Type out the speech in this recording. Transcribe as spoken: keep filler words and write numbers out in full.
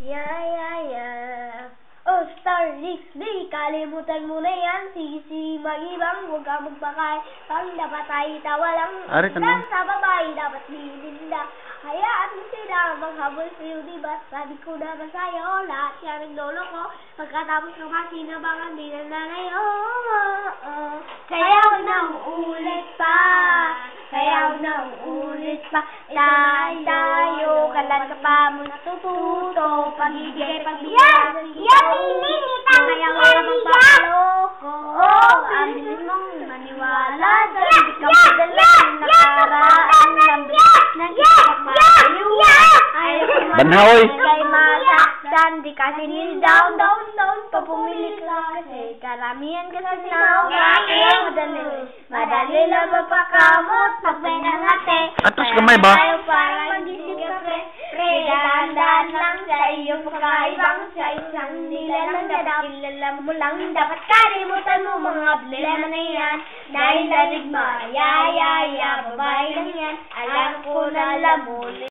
Yeah, yeah, yeah. Oh, Star Lixley, kalimutan mo na yan. Sisi, mag-ibang, huwag kang magpakay. Pang dapat ay tawa lang. Ari, tanong. Sa babae, dapat nilinda. Hayaan mo sila maghabol sa'yo, diba? Sabi ko naman sa'yo, lahat yan ang lolo ko. Pagkatapos ng kasinabangan, di na nanay, oh, oh, oh. Sayaw ng ulit pa. Sayaw ng ulit pa. Tayo, tayo, kalan ka pa mo natututo. Pagigay, pagbigay. Yan, Nining, itang magpapaloko. Oh, ang bilis mong maniwala. Dahil di ka madala ng nakaraan. Ang bilis na ikapagmatayo. Ayaw ko Banhaoy. kay masaktan. Di kasi nil down, down, down. Papumili ka kasi karamihan ka sa sinaw. Kaya madali, madali lang magpakamot. Pag may nangate. Atos kamay ba? Tayo parang mag-isip ka, pre. Pre, dahan-dahan lang sa iyo. Pagkaibang sa isang nila lang dapat. Kilala mo lang. Dapat kalimutan mo mga problema na yan. Dahil dalig ma, ya, ya, ya. Babae lang yan. Alam ko na alam mo.